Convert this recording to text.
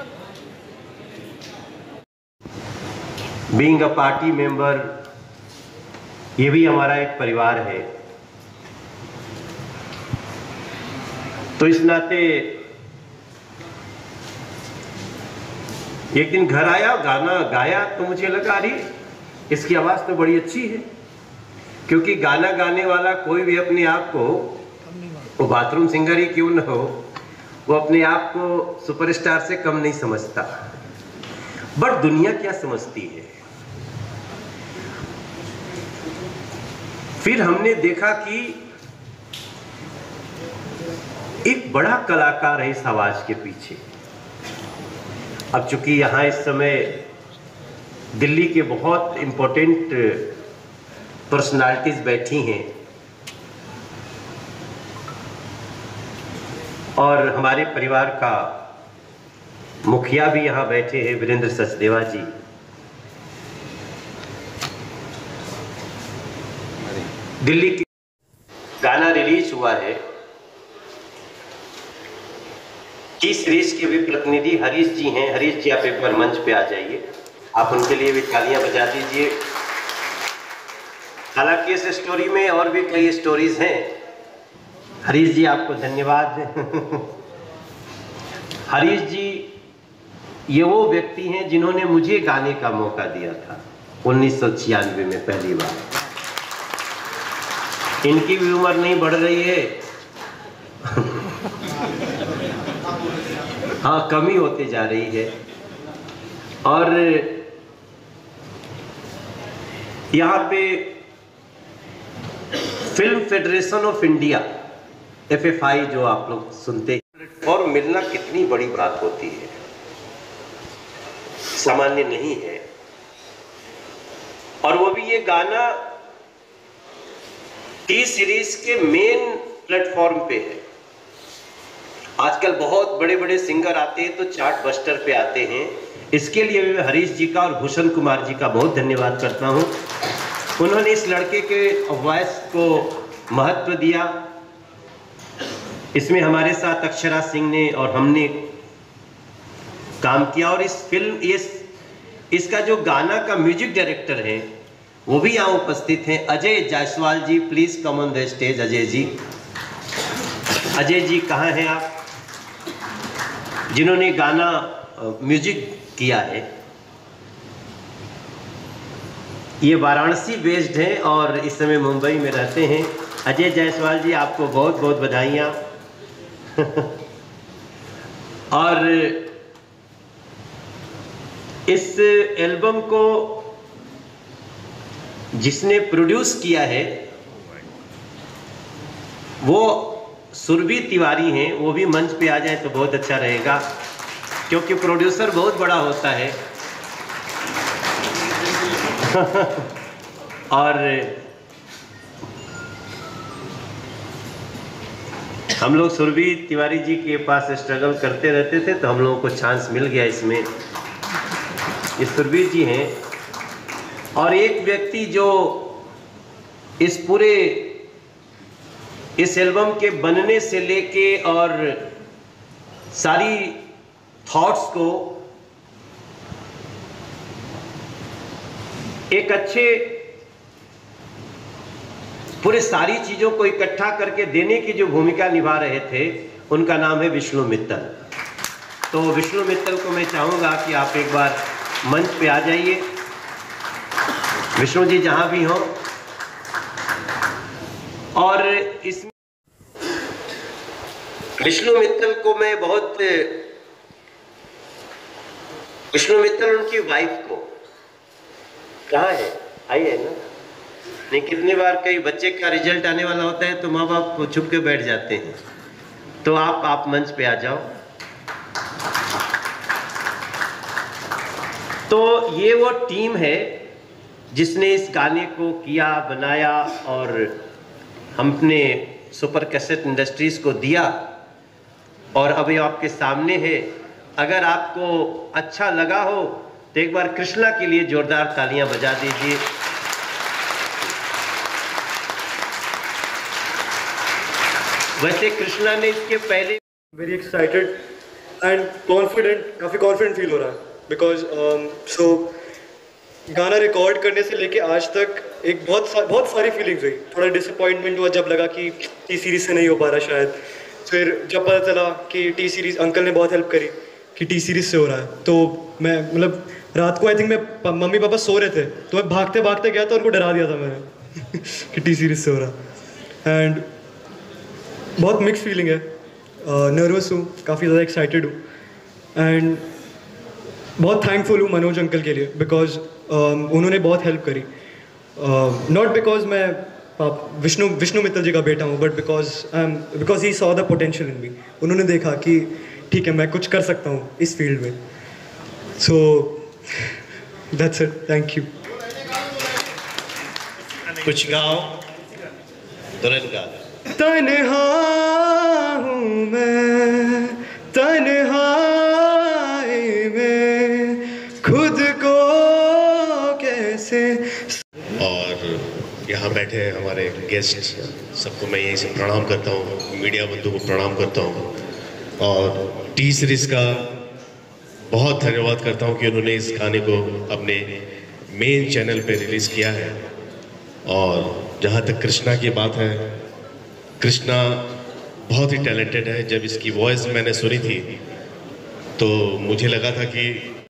Being a party member, ये भी हमारा एक परिवार है। तो इस नाते एक दिन घर आया, गाना गाया तो मुझे लगा अरे इसकी आवाज तो बड़ी अच्छी है, क्योंकि गाना गाने वाला कोई भी अपने आप को, वो बाथरूम सिंगर ही क्यों न हो, वो अपने आप को सुपरस्टार से कम नहीं समझता। बट दुनिया क्या समझती है? फिर हमने देखा कि एक बड़ा कलाकार है इस आवाज के पीछे। अब चूंकि यहां इस समय दिल्ली के बहुत इंपॉर्टेंट पर्सनालिटीज बैठी हैं और हमारे परिवार का मुखिया भी यहां बैठे हैं, वीरेंद्र सचदेवा जी। दिल्ली की गाना रिलीज हुआ है। की सीरीज के भी प्रतिनिधि हरीश जी हैं। हरीश जी आप एक बार मंच पे आ जाइए, आप उनके लिए भी तालियां बजा दीजिए। हालांकि इस स्टोरी में और भी कई स्टोरीज हैं। हरीश जी आपको धन्यवाद। हरीश जी ये वो व्यक्ति हैं जिन्होंने मुझे गाने का मौका दिया था 1996 में पहली बार। इनकी भी उम्र नहीं बढ़ रही है, हाँ कमी होती जा रही है। और यहाँ पे film federation of India FFI जो आप लोग सुनते हैं, और मिलना कितनी बड़ी बात होती है, सामान्य नहीं है। और वो भी ये गाना टी सीरीज के मेन प्लेटफॉर्म पे है। आजकल बहुत बड़े बड़े सिंगर आते हैं तो चार्ट बस्टर पे आते हैं। इसके लिए मैं हरीश जी का और भूषण कुमार जी का बहुत धन्यवाद करता हूं। उन्होंने इस लड़के के वॉइस को महत्व दिया। इसमें हमारे साथ अक्षरा सिंह ने और हमने काम किया। और इस फिल्म इसका जो गाना का म्यूजिक डायरेक्टर है वो भी यहाँ उपस्थित हैं, Ajay Jaiswal ji. Please come on the stage Ajay ji. Ajay ji कहाँ हैं आप, जिन्होंने गाना म्यूजिक किया है। ये वाराणसी बेस्ड हैं और इस समय मुंबई में रहते हैं। अजय जायसवाल जी आपको बहुत बहुत बधाइयाँ। और इस एल्बम को जिसने प्रोड्यूस किया है वो सुरभि तिवारी हैं। वो भी मंच पे आ जाए तो बहुत अच्छा रहेगा, क्योंकि प्रोड्यूसर बहुत बड़ा होता है। और हम लोग सुरभि तिवारी जी के पास स्ट्रगल करते रहते थे, तो हम लोगों को चांस मिल गया इसमें। ये सुरभि जी हैं। और एक व्यक्ति जो इस पूरे इस एल्बम के बनने से लेके और सारी थॉट्स को एक अच्छे पूरे सारी चीजों को इकट्ठा करके देने की जो भूमिका निभा रहे थे, उनका नाम है विष्णु मित्तल। तो विष्णु मित्तल को मैं चाहूंगा कि आप एक बार मंच पे आ जाइए। विष्णु जी जहां भी हो। और इसमें विष्णु मित्तल को मैं बहुत, विष्णु मित्तल उनकी वाइफ को, कहाँ है, आई है ना? नहीं, कितनी बार कई बच्चे का रिजल्ट आने वाला होता है तो माँ बाप छुप के बैठ जाते हैं। तो आप मंच पे आ जाओ। तो ये वो टीम है जिसने इस गाने को किया, बनाया और हमने सुपर कैसेट इंडस्ट्रीज को दिया और अब ये आपके सामने है। अगर आपको अच्छा लगा हो तो एक बार कृष्णा के लिए जोरदार तालियां बजा दीजिए। वैसे कृष्णा ने इसके पहले वेरी एक्साइटेड एंड काफ़ी कॉन्फिडेंट फील हो रहा है बिकॉज गाना रिकॉर्ड करने से लेके आज तक एक बहुत सारी फीलिंग्स हुई। थोड़ा डिसअपॉइंटमेंट हुआ जब लगा कि टी सीरीज़ से नहीं हो पा रहा शायद। फिर जब पता चला कि टी सीरीज़, अंकल ने बहुत हेल्प करी कि टी सीरीज़ से हो रहा है, तो मैं मतलब रात को आई थिंक मैं मम्मी पापा सो रहे थे तो मैं भागते भागते गया था, उनको डरा दिया था मैंने कि टी सीरीज़ से हो रहा है। एंड बहुत मिक्स फीलिंग है, नर्वस हूँ, काफ़ी ज़्यादा एक्साइटेड हूँ एंड बहुत थैंकफुल हूँ मनोज अंकल के लिए बिकॉज उन्होंने बहुत हेल्प करी। नॉट बिकॉज मैं विष्णु मित्तल जी का बेटा हूँ, but because he saw the potential in me. उन्होंने देखा कि ठीक है मैं कुछ कर सकता हूँ इस फील्ड में। So that's it, thank you. कुछ गाओ दुल्हन का। तन्हा हूँ मैं तन्हाई में, खुद को कैसे। और यहाँ बैठे हमारे गेस्ट सबको मैं यहीं से प्रणाम करता हूँ, मीडिया बंधु को प्रणाम करता हूँ और टी सीरीज़ का बहुत धन्यवाद करता हूँ कि उन्होंने इस गाने को अपने मेन चैनल पे रिलीज़ किया है। और जहाँ तक कृष्णा की बात है, कृष्णा बहुत ही टैलेंटेड है। जब इसकी वॉइस मैंने सुनी थी तो मुझे लगा था कि